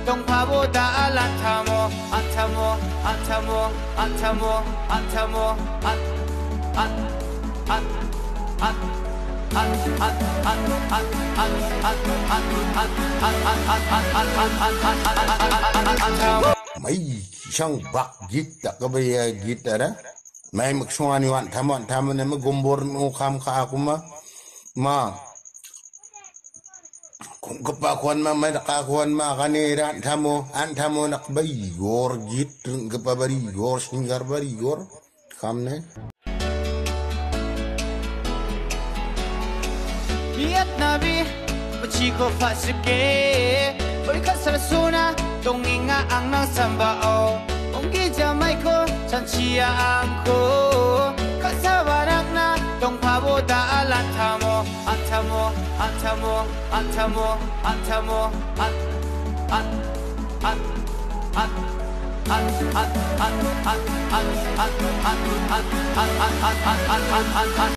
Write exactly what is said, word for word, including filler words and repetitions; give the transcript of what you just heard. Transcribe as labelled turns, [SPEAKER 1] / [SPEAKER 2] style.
[SPEAKER 1] 동파보다 알란타모 안타모 안타모 안타모 안타모
[SPEAKER 2] mấy sang bạc gít ta cái bây gít đó mấy mức xuân ni wan tham wan tham nên mà gombor nu kham kha kuma mà cũng có ba quan mà mấy đặc quan mà cái này ran thamo an thamo nak bay gor gít cái ba bari gor singar bari gor kham ne
[SPEAKER 1] Vietnami Chico Pasike Oi kasar suna Donginga ang nang sambao Onggi Jamaico Chanchia angko Kasawarak na Dongpaboda alantamo Antamo Antamo Antamo Antamo Ant Ant Ant Ant Ant Ant Ant Ant Ant Ant Ant Ant Ant Ant Ant Ant Ant Ant